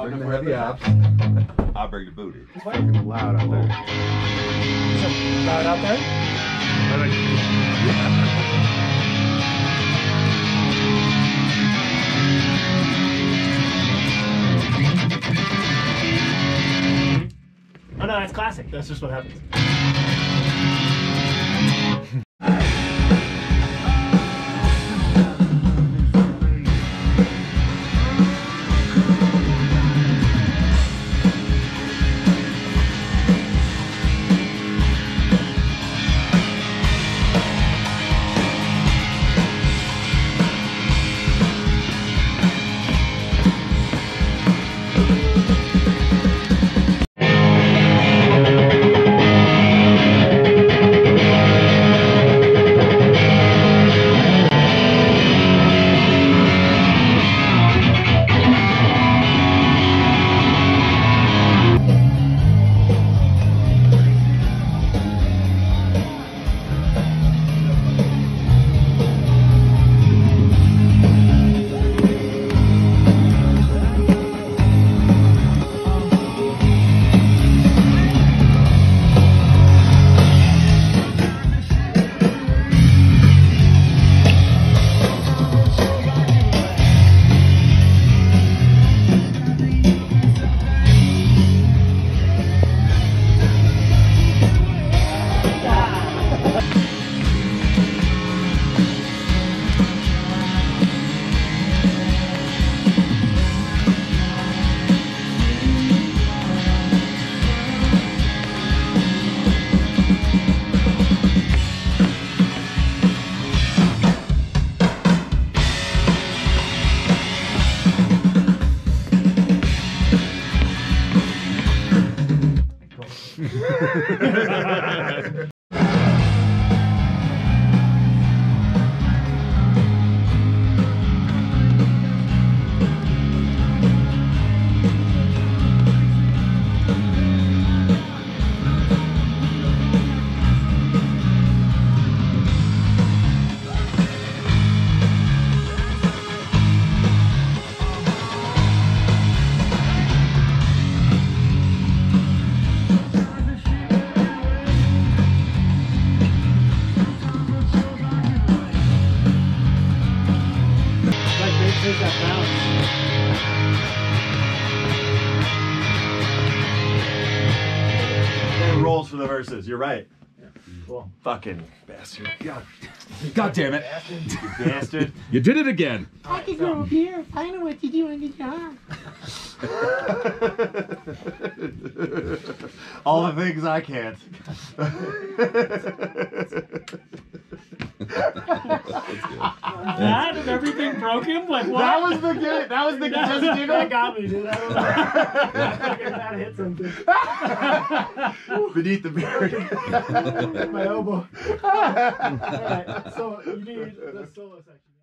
Bring the heavy abs. I'll bring the booty. It's loud out there. Is it loud out there? Oh no, that's classic. That's just what happens. Rolls for the verses. You're right. Yeah, cool. Fucking bastard. God damn it. You bastard. You did it again. I could go up here. I know what to do on the job. All the things I can't. That and everything broken? Like what? That was the good. That was the just giggle. That got me, dude. I don't know. That hit something. Beneath the beard. My elbow. Alright, so you need the solo section.